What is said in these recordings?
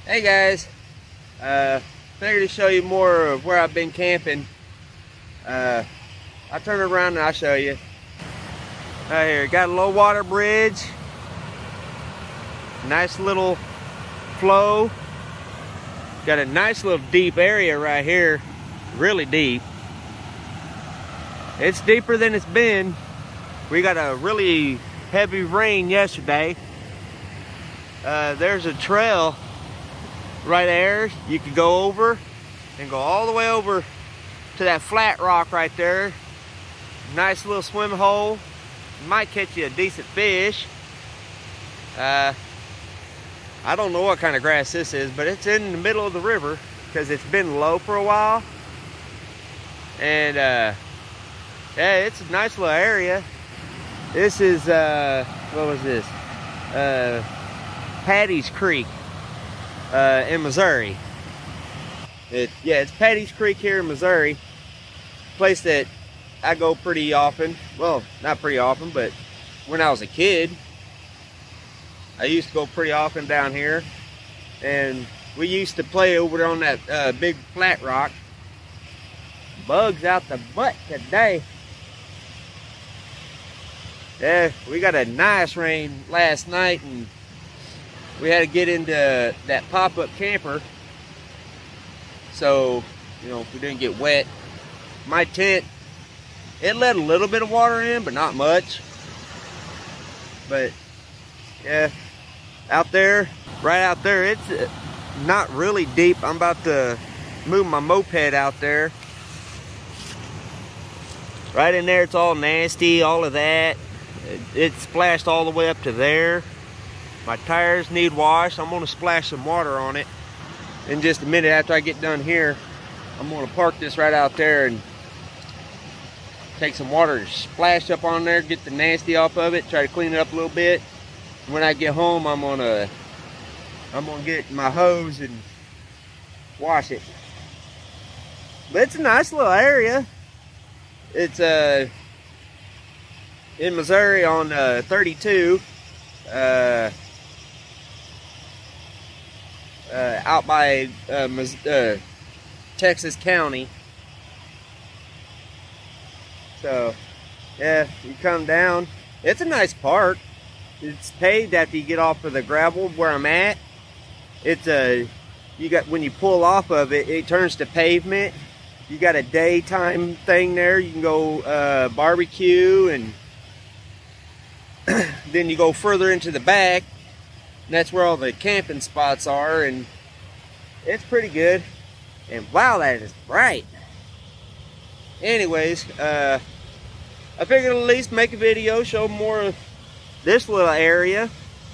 Hey guys, figured to show you more of where I've been camping. I'll turn it around and I'll show you. Right here, got a low water bridge. Nice little flow. Got a nice little deep area right here, really deep. It's deeper than it's been. We got a really heavy rain yesterday. There's a trail right there. You could go over and go all the way over to that flat rock right there. Nice little swim hole. Might catch you a decent fish. I don't know what kind of grass this is, but it's in the middle of the river because it's been low for a while. And yeah, it's a nice little area. This is what was this? Patty's Creek in Missouri. It's Patty's Creek here in Missouri. Place that I go pretty often. Well, not pretty often, but when I was a kid, I used to go pretty often down here. And we used to play over there on that big flat rock. Bugs out the butt today. Yeah, we got a nice rain last night and we had to get into that pop-up camper. So, you know, if we didn't get wet. My tent, it let a little bit of water in, but not much. But, yeah, out there, right out there, it's not really deep. I'm about to move my moped out there. Right in there, it's all nasty, all of that. It splashed all the way up to there. My tires need wash. I'm gonna splash some water on it in just a minute. After I get done here, I'm gonna park this right out there and take some water, splash up on there, get the nasty off of it, try to clean it up a little bit. When I get home, I'm gonna get my hose and wash it. But it's a nice little area. It's in Missouri on 32, out by Texas County. So, yeah, you come down. It's a nice park. It's paved after you get off of the gravel where I'm at. It's when you pull off of it, it turns to pavement. You got a daytime thing there. You can go barbecue, and then you go further into the back. And that's where all the camping spots are, and it's pretty good. And wow, that is bright. Anyways, I figured at least make a video, show more of this little area.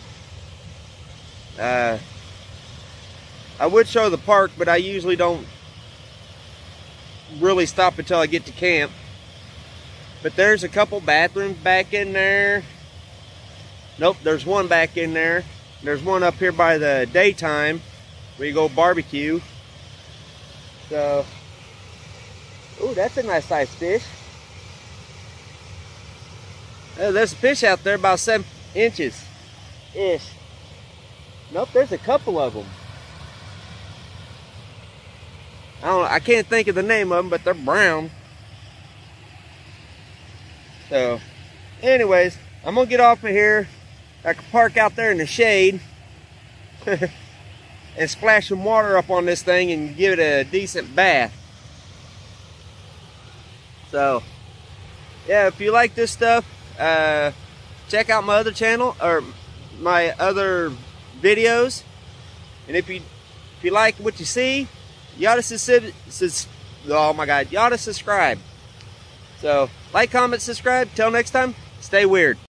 I would show the park, but I usually don't really stop until I get to camp. But there's a couple bathrooms back in there. Nope, there's one back in there. There's one up here by the daytime where you go barbecue. So, ooh, that's a nice sized fish. There's a fish out there about 7 inches ish. Nope, there's a couple of them. I can't think of the name of them, but they're brown. So, anyways, I'm gonna get off of here. I can park out there in the shade and splash some water up on this thing and give it a decent bath. So, yeah, if you like this stuff, check out my other channel or my other videos. And if you like what you see, you ought to subscribe. So, like, comment, subscribe. Till next time, stay weird.